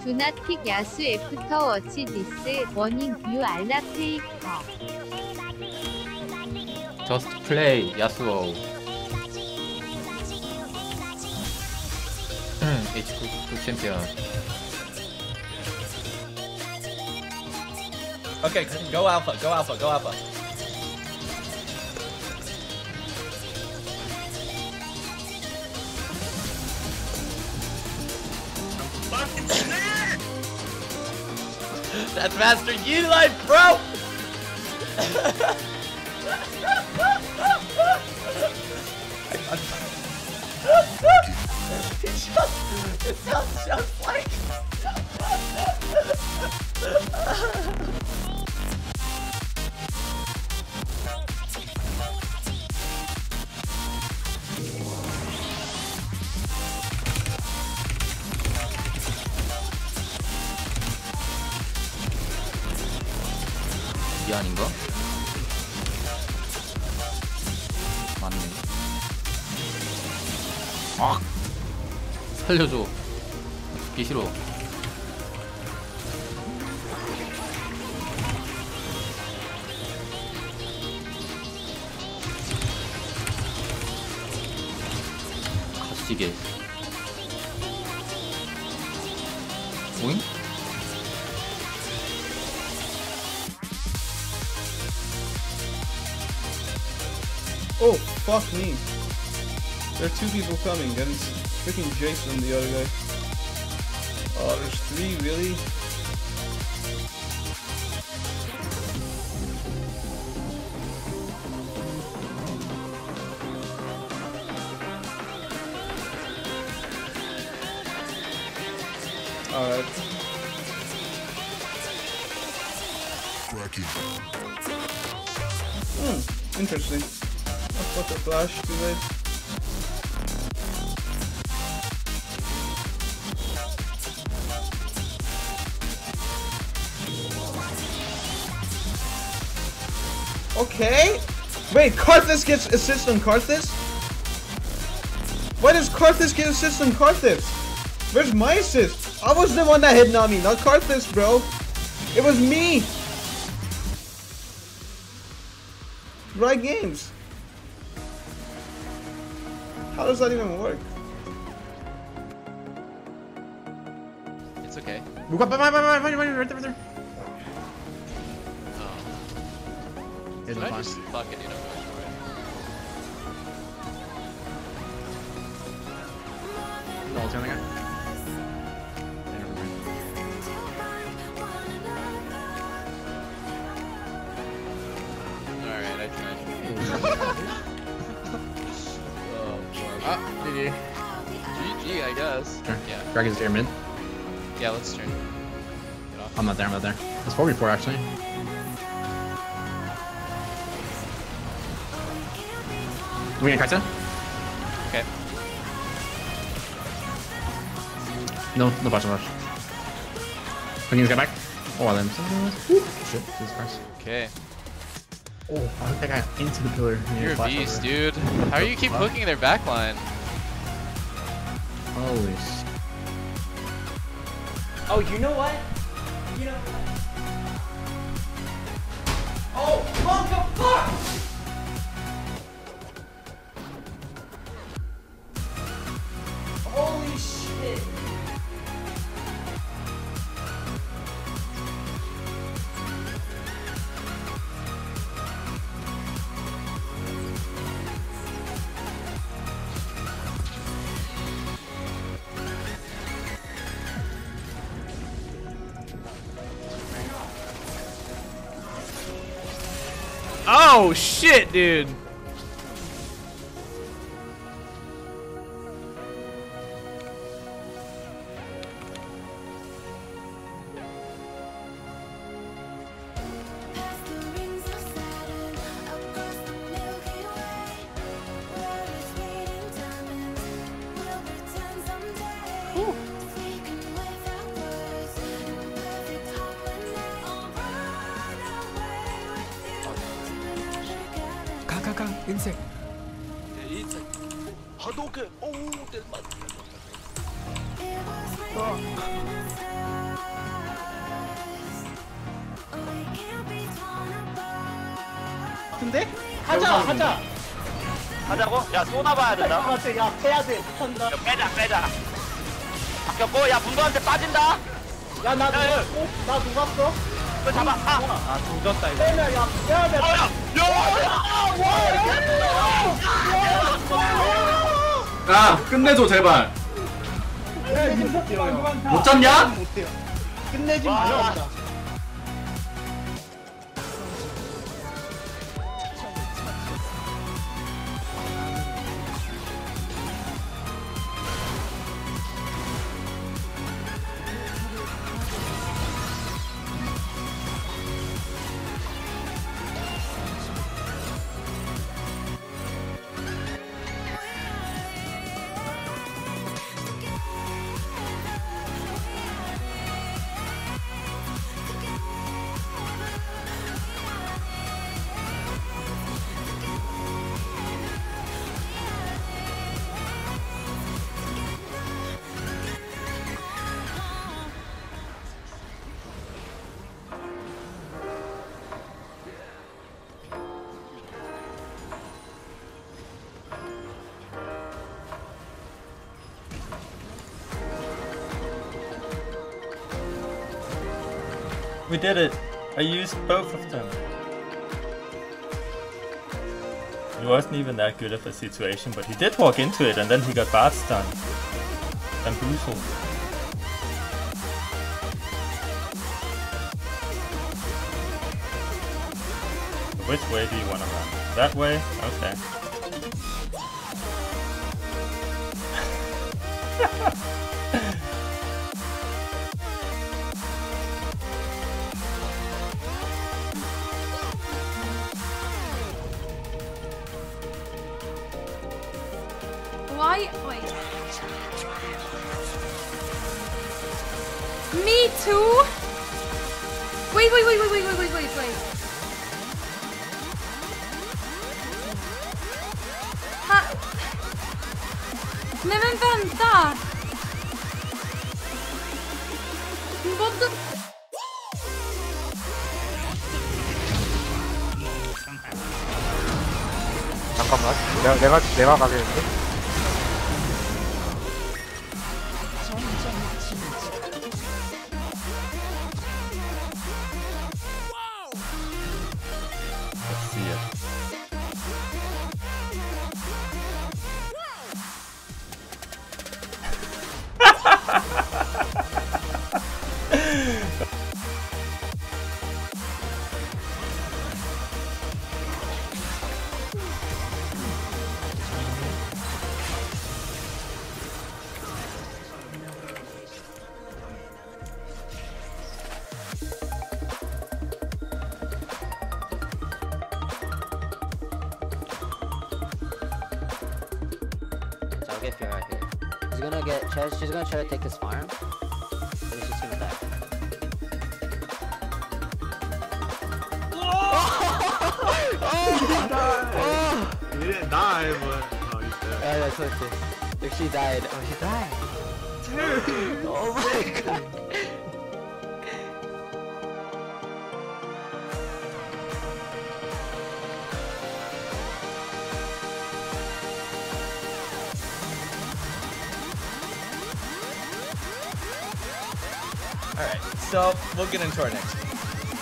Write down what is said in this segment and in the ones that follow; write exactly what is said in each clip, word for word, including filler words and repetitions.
두나틱 야수 애프터 워치 디스 워닝 뷰 알라 페이커. 저스트 플레이 야수오. H 구 챔피언. Okay, go alpha, go alpha, go alpha. That's Master Yi life, bro! It sounds just like... 이 아닌가? 맞네. 아! 살려줘. 죽기 싫어. 갓시계. 오잉? Oh, fuck me. There are two people coming, and it's freaking Jason, the other guy. Oh, there's three, really? Alright. Hmm, interesting. I'll put the flash too late. Okay. Wait, Karthus gets assist on Karthus? Why does Karthus get assist on Karthus? Where's my assist? I was the one that hit Nami, not Karthus, bro. It was me. Right games. How does that even work? It's okay. Look up, right, right, right, right, right, right there, right there. Oh. Here's Should my I flash. just fuck it, you know, go for it? No, ulti on the guy. Yeah, never mind. Alright, I tried. Oh, fuck. Ah, G G. G G, I guess. Sure. Yeah. Dragon's air mid. Yeah, let's turn. Get off. I'm not there, I'm not there. It's four v four actually. Do we get Kaisa? Okay. No, no flash, no flash. Bringing this guy back. Oh, I then. Shit, Jesus Christ. Okay. Oh, I hooked that guy into the pillar. You're a beast, dude. How do you keep hooking their backline? Holy shit. Oh, you know what? You know what? Oh, Monka, fuck! Holy shit! Oh shit, dude. 가가가 인색. 하도ken. Oh, del man. Oh. 같은데? 하자 하자. 하자고? 야 쏘나봐야 된다. 맞아, 야, 빼야 돼. 못한다. 야, 빼자 빼자. 바뀌었고 야 문도한테 빠진다. 야, 나 야, 야. 녹았어? 나 녹았어? 이거 잡아. 아. 아 조졌다 이거. 빼면, 야, 빼야 돼. 어, 야. 야 끝내줘 제발. 못 잡냐? 못해요. 끝내지 와. 마요. We did it. I used both of them. It wasn't even that good of a situation, but he did walk into it and then he got bad stun. Bamboozled. Which way do you want to run? That way? Okay. Why? Wait. Me too? Wait, wait, wait, wait, wait, wait, wait, wait, wait. Ha. Nej men vänta! Vad the... 잠깐만. 내가 내가 내가 가겠는데? Let's see it. I'll get Fiora right here. She's gonna get. She's, she's gonna try to take this farm. And she's gonna die. He didn't die, but oh, he's dead. Yeah, that's what it is. If she died, oh, she died. Dude. Oh my god. Alright, so we'll get into our next game.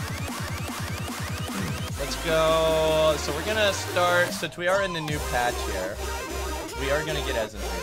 Let's go. So we're gonna start, since we are in the new patch here, we are gonna get as an